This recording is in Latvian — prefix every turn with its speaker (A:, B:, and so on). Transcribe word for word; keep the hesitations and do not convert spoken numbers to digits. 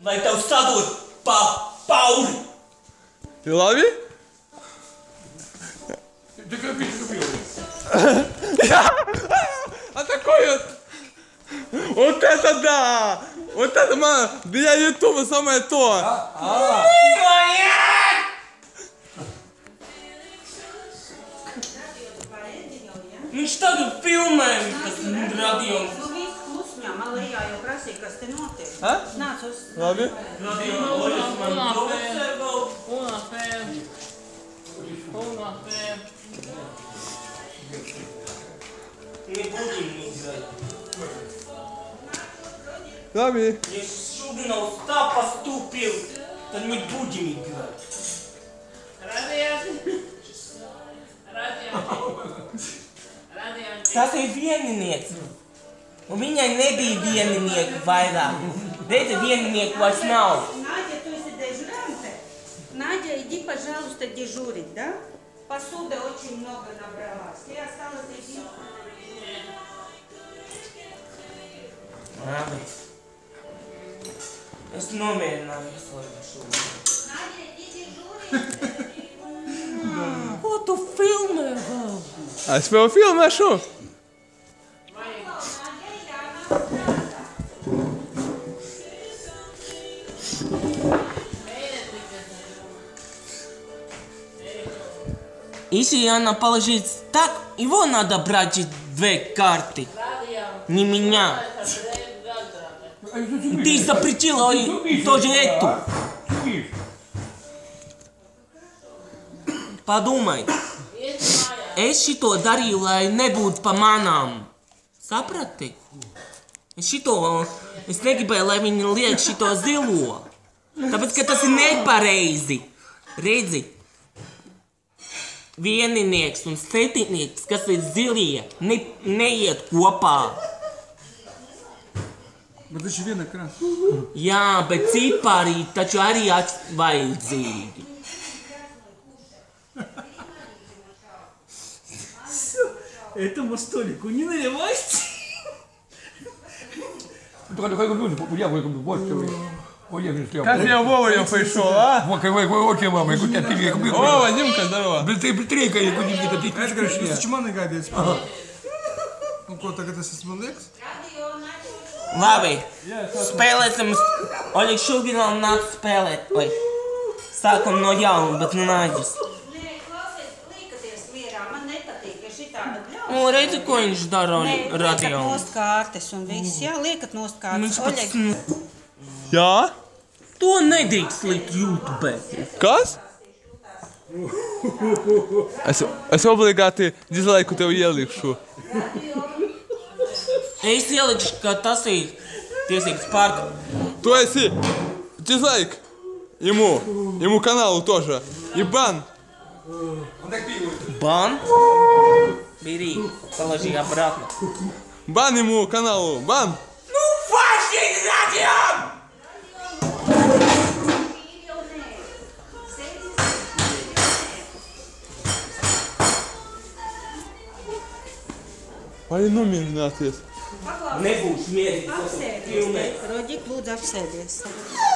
A: Lai tev sadod pa pauri!
B: Labi?
C: Tikai pīti.
B: Атакуют! Вот это да! Вот это man, для Ютуба самое то!
A: Viņš tagad filmē, tas radions.
D: Nu viss klusņā, man lejā jau prasīja, kas te notiek.
B: Ha?
D: Nāc uz...
B: Labi?
A: Radio Oļas man provocēgo.
E: Una fe. Una fe.
A: Не будем играть.
B: Labi.
A: Если Шубинов так поступил, то не будем играть.
E: Radiāti. Radiāti. Radiāti.
A: Tas ir vieninieks. Un viņai nebija vieninieki vairāk. Redzi, vieninieki vairs nav.
D: Надя, tu esi дежурante? Надя, иди, пожалуйста, дежурить, да? Посуды очень много набралась. Ты осталась иди.
A: Labi. Es nomierināju šo.
D: Надя, иди дежурить.
A: Ko tu filmē vēl?
B: Es vēl filmēšu.
A: Если она положит так, его надо брать две карты. Не меня. Ты запретила тоже эту. Подумай. Es šito darīju, lai nebūtu pa manām. Saprati? Es šito, es negribēju, lai viņi liek šito zilo. Tāpēc, ka tas ir nepareizi. Redzi? Vieninieks un septiņnieks, kas ir zilie, ne, neiet kopā.
C: Bet taču viena krāsa.
A: Jā, bet cipari taču arī vajadzīgi.
F: Этому столику не наливайте.
C: Только как бы, я бы больше. Ой, я не слепый.
B: Как я вовремя пришел, а?
C: Вот какой очень мама, я куда ты как бы.
B: О, Вадимка, здорово.
C: Быстрее, быстрее, как я куда где-то ты.
F: Это, короче, tas taču man negaidies. Un ko tagad tas esmu liekas?
A: Labi, spēlēsim. Oļeg Šubinovs nāk spēlēt. Oi. Sākam no jauna, bet nu nāģis.
D: Nē, klausies, līkaties mierā, man nepatīk, ja šitāda bļaus.
A: O, redzi, ko viņš dara
D: Nē, liekat
A: radio.
D: nost kārtas un viss, jā, liekat nost kārtas. Oļeg,
B: Jā?
A: To nedrīkst likt YouTube.
B: Kas? Es, es obligāti dislaiku tev ielikšu.
A: Es ielikšu, ka tas ir tiesības pārka.
B: Tu esi дизлайк ему, ему каналу тоже. И бан.
A: Бан? Бери, положи обратно.
B: Бан ему каналу, бан.
A: Ну, ваши радио!
B: Vai nomināties?
A: Nebūs mierīgi.
D: apsēdies, Roģik, lūdzu apsēdies.